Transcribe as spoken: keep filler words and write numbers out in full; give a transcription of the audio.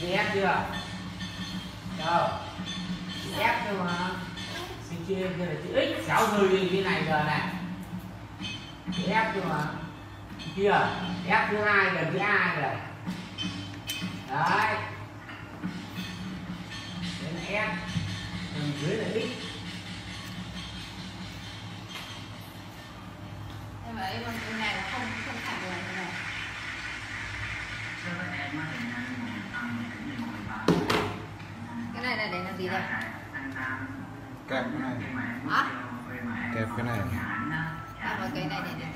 ép chưa? Đâu? Chữ F cơ mà. Bên kia kia là chữ X, sáu người cái này giờ này. Chữ F cơ mà. Kia, F thứ hai gần chữ A rồi. Đấy. Đây là F. Phần dưới là X. Thế vậy mà cái này là không không thẳng được này. Cái này là để làm gì đây? Kẹp cái này. Hả? Kẹp cái này. À, và cái này để